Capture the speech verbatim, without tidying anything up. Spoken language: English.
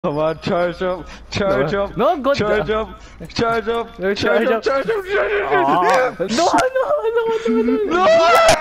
Come on, charge up, charge No, up, no, go charge down. up, charge up, No, charge charge up, up. charge up, charge up, charge Aw. up. No, no, no, no, no, no. No!